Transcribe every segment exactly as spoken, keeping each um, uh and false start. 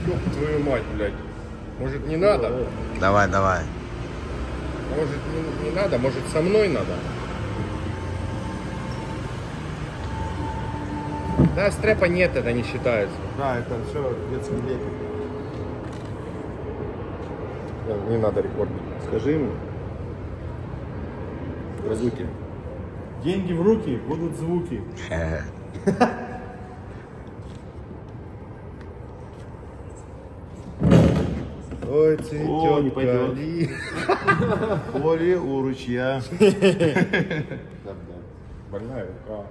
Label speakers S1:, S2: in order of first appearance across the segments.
S1: Ёб твою мать, блядь. Может, не надо?
S2: Давай, давай.
S1: Может, не, не надо? Может, со мной надо? Да, стрепа нет, это не считается.
S3: Да, это все в детском веке.
S1: Не надо рекордить.
S3: Скажи ему. Звуки. Деньги в руки, будут звуки.
S1: Ой,
S3: О, не
S1: цветет
S3: пойдет.
S1: кали.
S3: Поле у ручья.
S1: Больная рука.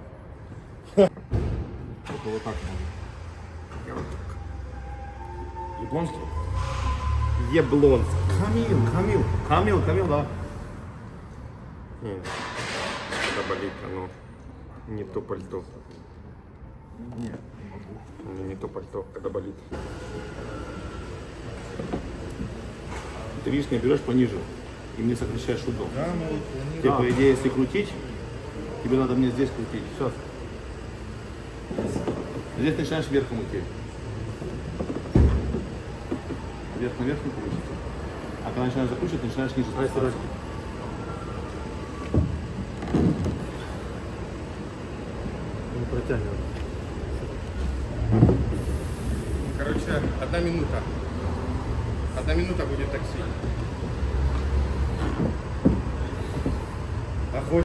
S3: Только вот так можно. Японский?
S1: Еблонский.
S3: Камил, Камил. Камил, Камил, да.
S1: Нет, это болит, оно не то пальто.
S3: Нет.
S1: Не, не то пальто, когда болит.
S3: Ты видишь, не берешь пониже. И мне сокращаешь угол.
S1: Да, мы вот планируем.
S3: Тебе, по идее, если крутить, тебе надо мне здесь крутить. Все. Здесь начинаешь вверхом идти. Вверх наверх не получится. А когда начинаешь закручивать, начинаешь ниже спускаться.
S4: Не протягивай.
S1: Короче, одна минута. Одна минута будет такси. Охотник.